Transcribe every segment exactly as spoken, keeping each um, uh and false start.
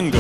tango.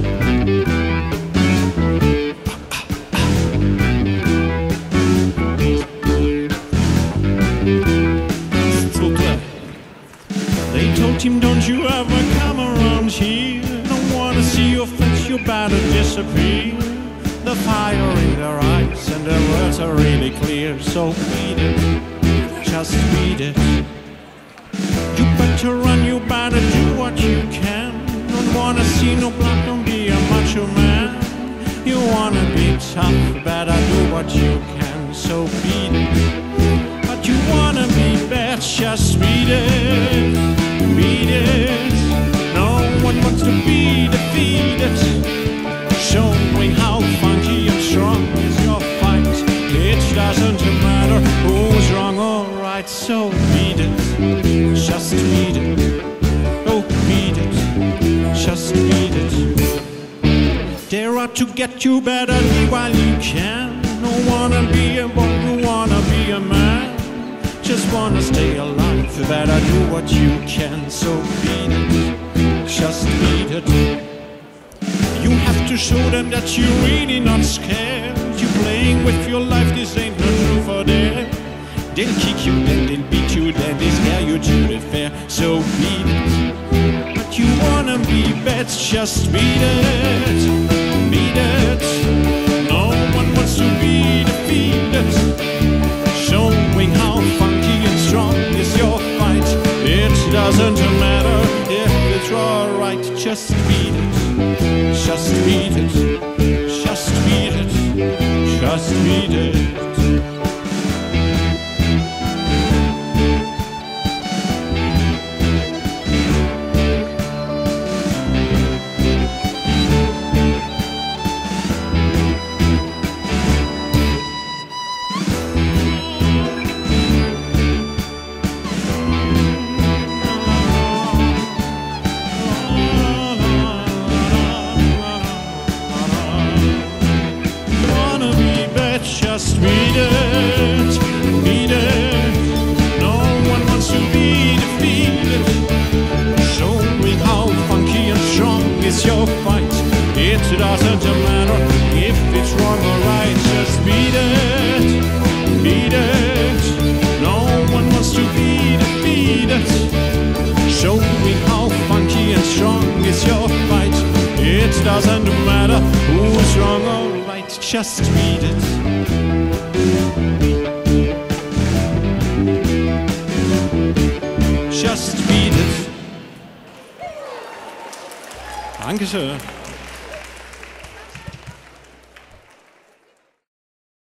They told him, don't you ever come around here. Don't wanna see your face, you better disappear. The fire in their eyes and their words are really clear. So beat it, just beat it. You better run, you better do what you can. Don't wanna see no blood, don't be a macho man. You wanna be tough, better do what you can. So beat it, but you wanna be bad, just beat it. Beat it, no one wants to be defeated. Showing how funky and strong is your fight. It doesn't matter who's wrong or right. So beat it, just beat it. Oh, beat it, just beat it. Dare out to get you better while you can. Don't wanna be a boy, you wanna be a man. Just wanna stay alive, better do what you can. So beat it, just beat it. You have to show them that you're really not scared. You're playing with your life, this ain't no truth or dare. They'll kick you, then they'll beat you, then they scare you to the fair. So beat it, but you wanna be bad, just beat it. Beat it, no one wants to be defeated. Showing how funky and strong is your fight. It doesn't matter if it's all right. Just beat it, just beat it, just beat it, just beat it. Just beat it, beat it. No one wants to be defeated. Showing how funky and strong is your fight. It doesn't matter if it's wrong or right. Just beat it, beat it. No one wants to be defeated. Showing how funky and strong is your fight. It doesn't matter who's wrong or right. Just beat it. Just beat it. Dankeschön.